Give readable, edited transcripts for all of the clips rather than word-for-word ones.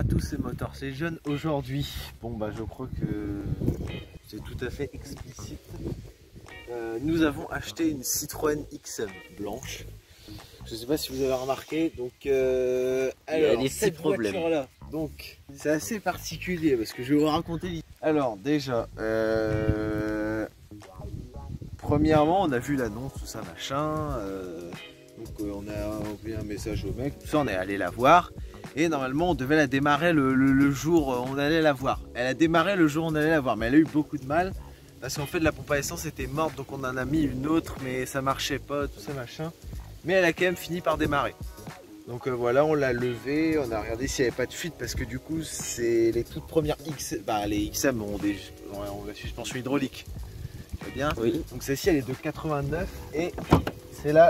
tous, c'est Motor, c'est jeune aujourd'hui. Bon bah je crois que c'est tout à fait explicite. Nous avons acheté une Citroën XM blanche. Je sais pas si vous avez remarqué, donc alors, cette voiture là, donc c'est assez particulier parce que je vais vous raconter l'histoire. Alors déjà, premièrement on a vu l'annonce, tout ça machin, donc on a envoyé un message au mec, tout ça, on est allé la voir. Et normalement on devait la démarrer le jour où on allait la voir. Elle a démarré le jour où on allait la voir, mais elle a eu beaucoup de mal. Parce qu'en fait la pompe à essence était morte, donc on en a mis une autre, mais ça marchait pas, tout ça machin. Mais elle a quand même fini par démarrer. Donc voilà, on l'a levée, on a regardé s'il n'y avait pas de fuite, parce que du coup c'est les toutes premières les XM ont la suspension hydraulique. Tu vois bien? Oui. Donc celle-ci elle est de 89 et c'est la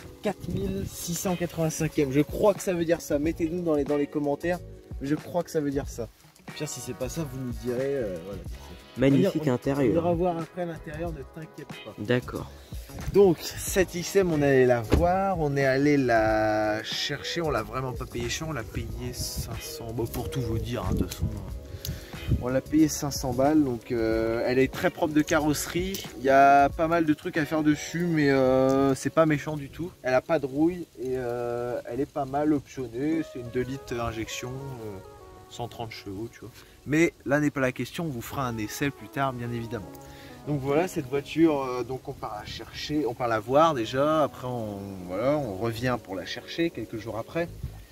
4685e. Je crois que ça veut dire ça. Mettez-nous dans les commentaires. Je crois que ça veut dire ça. Pire si c'est pas ça, vous nous direz. Voilà. Magnifique intérieur. On ira voir après l'intérieur, ne t'inquiète pas. D'accord. Donc cette XM, on est allé la voir, on est allé la chercher, on l'a vraiment pas payé cher, on l'a payé 500. Bon, pour tout vous dire, hein, de toute façon. On l'a payé 500 balles, donc elle est très propre de carrosserie. Il y a pas mal de trucs à faire dessus, mais c'est pas méchant du tout. Elle a pas de rouille et elle est pas mal optionnée. C'est une 2 litres injection, 130 chevaux, tu vois. Mais là n'est pas la question, on vous fera un essai plus tard, bien évidemment. Donc voilà, cette voiture, donc on part la chercher, on part la voir déjà. Après, on revient pour la chercher quelques jours après.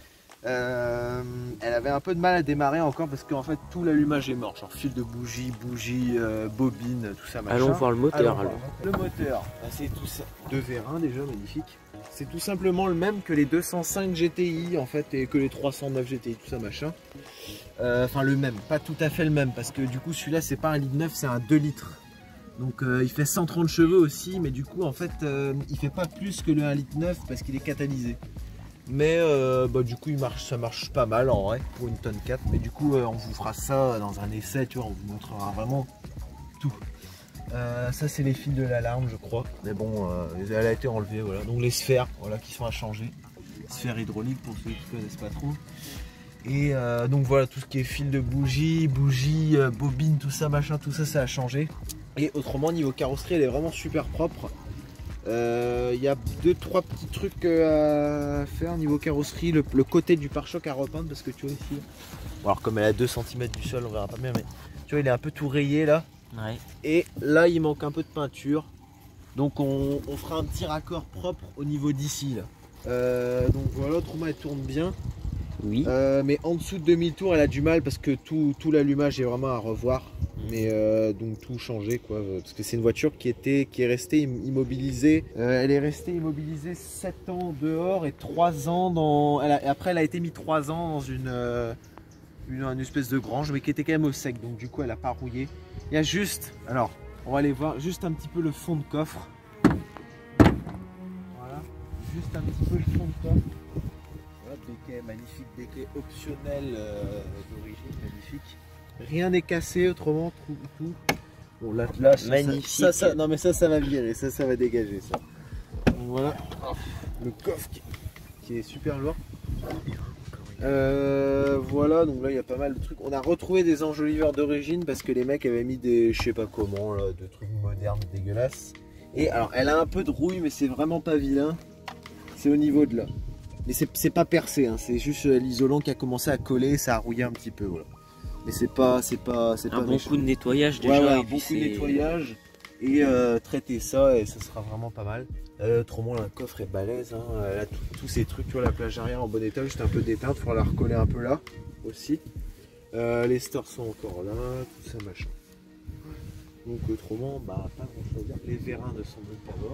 Elle avait un peu de mal à démarrer encore parce qu'en fait tout l'allumage est mort, genre fil de bougie, bobine, tout ça machin. Allons voir le moteur alors. Le moteur, c'est tout ça, 2 V1 déjà, magnifique. C'est tout simplement le même que les 205 GTI en fait et que les 309 GTI, tout ça machin. Enfin le même, pas tout à fait le même parce que du coup celui-là c'est pas un litre 9, c'est un 2 litres. Donc il fait 130 chevaux aussi, mais du coup en fait il fait pas plus que le 1 litre 9 parce qu'il est catalysé. Mais du coup ça marche pas mal en vrai pour une tonne 4. Mais du coup on vous fera ça dans un essai, tu vois, on vous montrera vraiment tout. Ça c'est les fils de l'alarme je crois. Mais bon elle a été enlevée, voilà. Donc les sphères, voilà, qui sont à changer. Sphères hydrauliques pour ceux qui ne connaissent pas trop. Et donc voilà, tout ce qui est fil de bougie, bobine, tout ça machin, tout ça ça a changé. Et autrement niveau carrosserie elle est vraiment super propre. Il y a 2-3 petits trucs à faire niveau carrosserie, le côté du pare-choc à repeindre parce que tu vois ici, bon, alors comme elle est à 2 cm du sol on verra pas bien, mais tu vois il est un peu tout rayé là, ouais. Et là il manque un peu de peinture, donc on fera un petit raccord propre au niveau d'ici là. Donc voilà, autrement elle tourne bien. Oui. Mais en dessous de 2000 tours elle a du mal parce que tout l'allumage est vraiment à revoir. Mais donc tout changer quoi, parce que c'est une voiture qui est restée immobilisée. Elle est restée immobilisée 7 ans dehors et 3 ans dans. Après elle a été mise 3 ans dans une espèce de grange, mais qui était quand même au sec, donc du coup elle a pas rouillé. Il y a juste, alors on va aller voir juste un petit peu le fond de coffre. Voilà, juste un petit peu le fond de coffre. Voilà, béquet magnifique, béquet optionnel d'origine, magnifique. Rien n'est cassé, autrement tout. Bon là magnifique. Non mais ça va virer, ça va dégager ça. Donc voilà, le coffre qui est super lourd. Voilà, donc là il y a pas mal de trucs. On a retrouvé des enjoliveurs d'origine parce que les mecs avaient mis des, je sais pas comment là, de trucs modernes dégueulasses. Et alors elle a un peu de rouille, mais c'est vraiment pas vilain. C'est au niveau de là. Mais c'est pas percé, hein. C'est juste l'isolant qui a commencé à coller, ça a rouillé un petit peu, voilà. Mais c'est pas un bon coup de nettoyage déjà. Ouais, un bon coup de nettoyage et traiter ça et ça sera vraiment pas mal. Autrement le coffre est balèze, hein. Là, tous ces trucs, tu vois, la plage arrière en bon état, juste un peu d'éteinte, il faudra la recoller un peu là aussi. Les stores sont encore là, tout ça machin. Donc autrement, pas grand chose à dire. Les vérins ne sont même pas morts.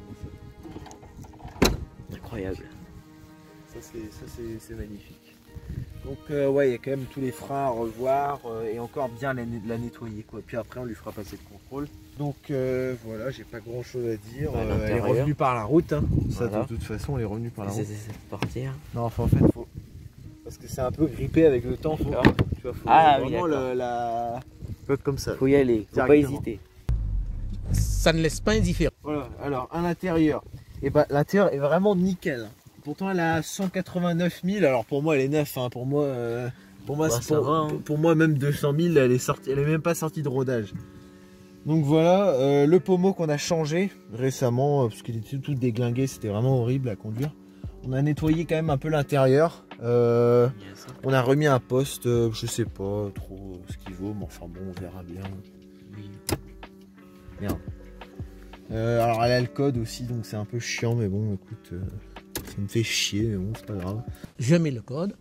Incroyable. Ça c'est magnifique. Donc ouais, il y a quand même tous les freins à revoir et encore bien la nettoyer quoi. Puis après on lui fera passer le contrôle. Donc voilà, j'ai pas grand chose à dire. Elle est revenue par la route, hein. Ça voilà. De toute façon elle est revenue par la route. Partir. Non, enfin en fait faut, parce que c'est un peu grippé avec le temps, tu vois, faut vraiment la comme ça. Faut y aller, faut pas hésiter. Ça ne laisse pas indifférent. Voilà, alors à l'intérieur, et l'intérieur est vraiment nickel. Pourtant elle a 189 000, alors pour moi elle est neuve, hein. Pour moi Pour moi, Bah, ça va, hein. pour moi même 200 000, elle est même pas sortie de rodage. Donc voilà, le pommeau qu'on a changé récemment, parce qu'il était tout déglingué, c'était vraiment horrible à conduire. On a nettoyé quand même un peu l'intérieur. On a remis un poste, je sais pas trop ce qu'il vaut, mais enfin bon, on verra bien. Oui. Merde. Alors elle a le code aussi, donc c'est un peu chiant, mais bon, écoute, ça me fait chier, mais bon, c'est pas grave. Je mets le code.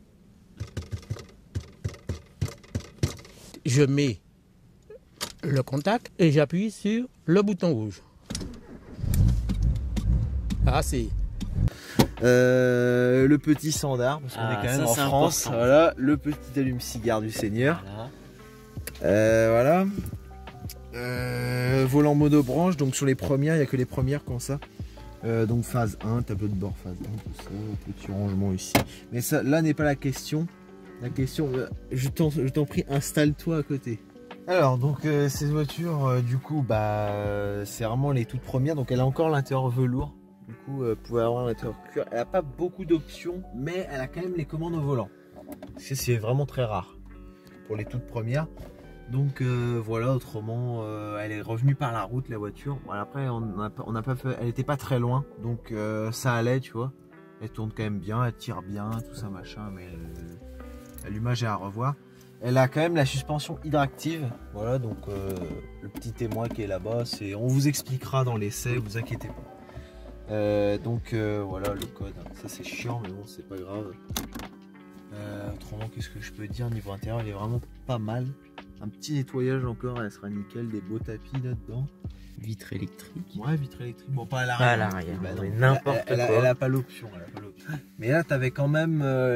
Je mets le contact et j'appuie sur le bouton rouge. Ah, c'est... Le petit sandar, parce qu'on est quand même en France. Important. Voilà, le petit allume-cigare du Seigneur. Voilà. Volant monobranche, donc sur les premières, il n'y a que les premières comme ça. Donc phase 1, tableau de bord phase 1, tout ça, petit rangement ici. Mais ça, là n'est pas la question. La question, je t'en prie, installe-toi à côté. Alors, donc ces voitures, du coup, bah, c'est vraiment les toutes premières. Donc elle a encore l'intérieur velours. Du coup, vous pouvez avoir l'intérieur cuir. Elle n'a pas beaucoup d'options, mais elle a quand même les commandes au volant. C'est vraiment très rare pour les toutes premières. Donc voilà, autrement, elle est revenue par la route la voiture. Bon, après, on n'a pas fait, elle n'était pas très loin, donc ça allait, tu vois. Elle tourne quand même bien, elle tire bien, tout ça machin, mais l'allumage est à revoir. Elle a quand même la suspension hydractive, voilà, donc le petit témoin qui est là-bas, on vous expliquera dans l'essai, vous inquiétez pas. Donc voilà le code, ça c'est chiant, mais bon, c'est pas grave. Autrement, qu'est-ce que je peux dire niveau intérieur, il est vraiment pas mal. Un petit nettoyage encore, elle sera nickel, des beaux tapis là-dedans. Vitre électrique. Ouais, vitre électrique, bon pas à l'arrière. Pas à l'arrière, Bah, mais n'importe quoi. Elle a pas l'option. Mais là, t'avais quand même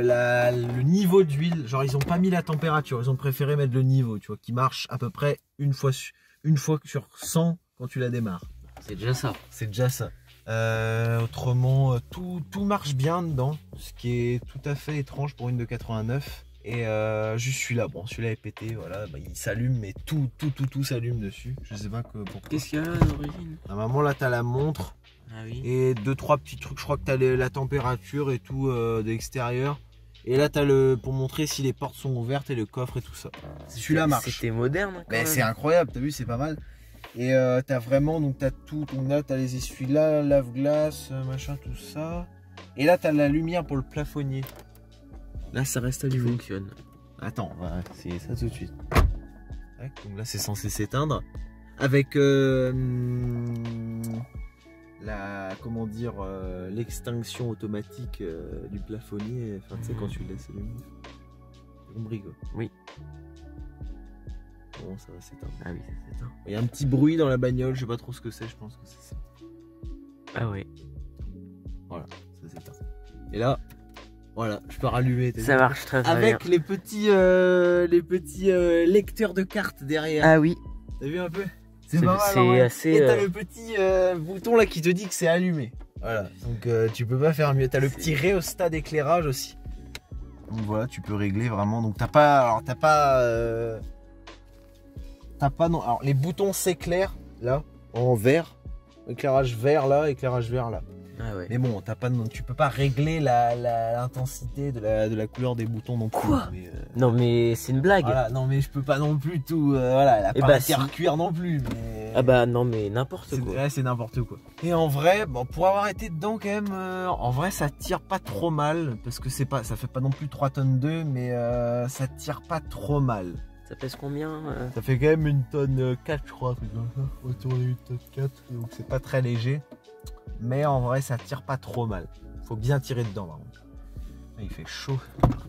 le niveau d'huile. Genre, ils ont pas mis la température, ils ont préféré mettre le niveau, tu vois, qui marche à peu près une fois sur 100 quand tu la démarres. C'est déjà ça. C'est déjà ça. Autrement, tout marche bien dedans, ce qui est tout à fait étrange pour une de 89. Et juste celui-là, bon, celui-là est pété, voilà, bah, il s'allume, mais tout s'allume dessus. Je sais pas pourquoi. Qu'est-ce qu'il y a là à l'origine? Normalement, là, t'as la montre. Ah oui. Et 2-3 petits trucs, je crois que t'as la température et tout de l'extérieur. Et là, t'as pour montrer si les portes sont ouvertes et le coffre et tout ça. Celui-là marche. C'était moderne. Mais c'est incroyable, t'as vu, c'est pas mal. Et t'as vraiment, donc t'as tout, donc là, t'as les essuie-là, lave-glace, machin, tout ça. Et là, t'as la lumière pour le plafonnier. Là, ça reste allumé. Fonctionne. Attends, on va essayer ça tout de suite. Donc là, c'est censé s'éteindre. Avec comment dire, l'extinction automatique du plafonnier. Enfin, tu sais, quand tu le laisses allumer. T'as compris quoi? Oui. Bon, ça va s'éteindre. Ah oui, ça s'éteint. Il y a un petit bruit dans la bagnole, je sais pas trop ce que c'est, je pense que c'est ça. Ah ouais. Voilà, ça s'éteint. Et là, voilà, je peux rallumer. Ça marche très bien. Avec les petits lecteurs de cartes derrière. Ah oui. T'as vu un peu? C'est pas mal. C'est assez. Et t'as le petit bouton là qui te dit que c'est allumé. Voilà, donc tu peux pas faire mieux. T'as le petit rhéostat d'éclairage aussi. Donc voilà, tu peux régler vraiment. Donc t'as pas. Alors t'as pas non. Alors les boutons s'éclairent là, en vert. Éclairage vert là, éclairage vert là. Ah ouais. Mais bon, tu peux pas régler l'intensité de la couleur des boutons non plus. Quoi? Non mais c'est une blague. Voilà, non mais je peux pas non plus tout. Voilà, elle a pas cuir non plus. Mais... Ah bah non mais n'importe quoi. Ouais, c'est n'importe quoi. Et en vrai, bon, pour avoir été dedans quand même, en vrai ça tire pas trop mal parce que ça fait pas non plus 3 tonnes 2, mais ça tire pas trop mal. Ça pèse combien Ça fait quand même 1 tonne 4 je crois, comme ça. Autour de 1 tonne 4, donc c'est pas très léger. Mais en vrai ça tire pas trop mal. Faut bien tirer dedans par contre. Il fait chaud.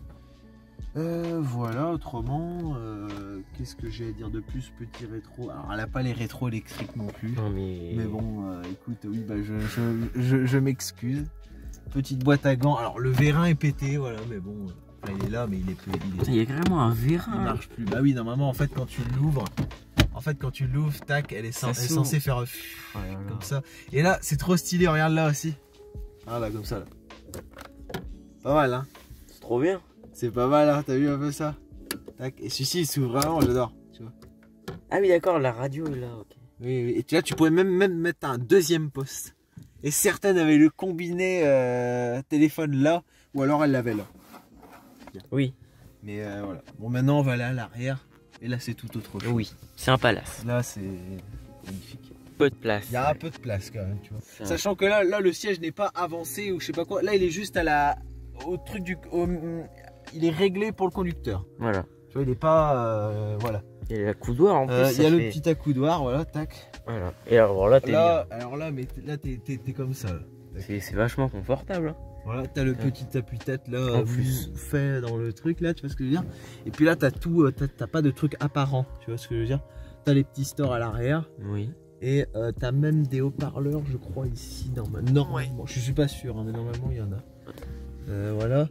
Voilà, autrement, qu'est-ce que j'ai à dire de plus? Petit rétro. Alors elle a pas les rétros électriques non plus. Non mais bon, écoute, oui, bah je m'excuse. Petite boîte à gants. Alors le vérin est pété, voilà, mais bon, il est là, mais il est plus. Il y a carrément un vérin. Il marche plus. Bah oui, normalement, en fait, quand tu l'ouvres, tac, elle est censée faire comme ça. Et là, c'est trop stylé, regarde là aussi. Ah bah comme ça là. Pas mal, hein. C'est trop bien. C'est pas mal, hein, t'as vu un peu ça? Tac. Et celui-ci, il s'ouvre vraiment, j'adore. Tu vois. Ah oui, d'accord, la radio est là, ok. Oui. Et là, tu pourrais même mettre un deuxième poste. Et certaines avaient le combiné téléphone là, ou alors elles l'avaient là. Oui. Mais voilà. Bon, maintenant on va aller à l'arrière. Et là c'est tout autre chose. Oui, c'est un palace. Là c'est magnifique. Peu de place. Il y a un peu de place quand même, tu vois. Ça. Sachant que là le siège n'est pas avancé ou je sais pas quoi. Là il est juste au truc il est réglé pour le conducteur. Voilà. Tu vois, il est pas voilà. Il y a la coudoir en plus. Il y a le petit accoudoir, voilà, tac. Voilà. Et alors là, t'es bien. Alors là, mais là t'es comme ça. Là. C'est vachement confortable. Hein. Voilà, t'as le petit appuie-tête là, En plus. fait dans le truc là, tu vois ce que je veux dire. Et puis là t'as tout, t'as pas de truc apparent, tu vois ce que je veux dire. T'as les petits stores à l'arrière. Oui. Et t'as même des haut-parleurs, je crois, ici, normalement. Ouais. Je suis pas sûr, hein, mais normalement, il y en a. Voilà.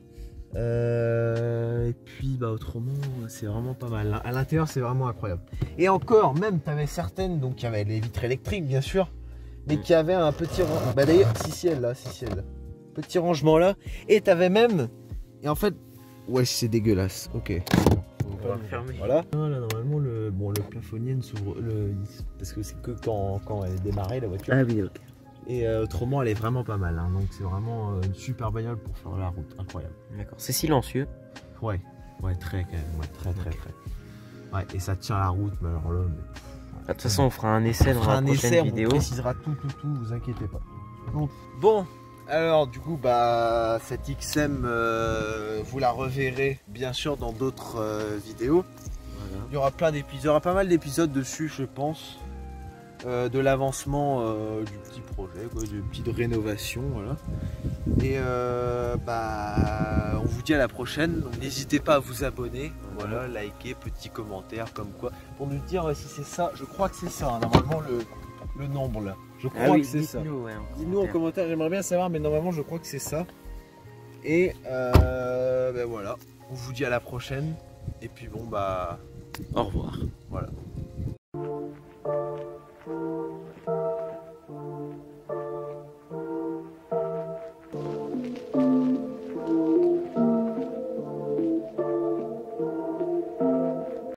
Et puis, bah, autrement, c'est vraiment pas mal. À l'intérieur, c'est vraiment incroyable. Et encore, même, t'avais certaines, donc, il y avait les vitres électriques, bien sûr, mais qui avaient un petit rangement. Bah, d'ailleurs, si elle, là. Petit rangement là. Et t'avais même. Et en fait, ouais, c'est dégueulasse. Ok. On va fermer. Voilà. Là, normalement, le plafonnier ne s'ouvre. Parce que c'est que quand elle est démarrée, la voiture. Ah oui, ok. Et autrement, elle est vraiment pas mal. Hein. Donc, c'est vraiment une super bagnole pour faire la route. Incroyable. D'accord. C'est silencieux. Ouais. Ouais, très quand même. Ouais, très. Ouais, et ça tient la route, mais alors là. De toute façon, on fera un essai dans la prochaine vidéo. On précisera tout, vous inquiétez pas. Donc, bon. Alors du coup bah cette XM vous la reverrez bien sûr dans d'autres vidéos. Voilà. Il y aura plein d'épisodes, il y aura pas mal d'épisodes dessus je pense. De l'avancement du petit projet, quoi, de petite rénovation, voilà. Et bah on vous dit à la prochaine, donc n'hésitez pas à vous abonner, voilà, liker, petit commentaire comme quoi, pour nous dire si c'est ça, je crois que c'est ça, hein, normalement le nombre là. Je crois que c'est ça. Ouais, Dis-nous en commentaire, j'aimerais bien savoir, mais normalement je crois que c'est ça. Et ben voilà, on vous dit à la prochaine. Et puis bon bah au revoir. voilà.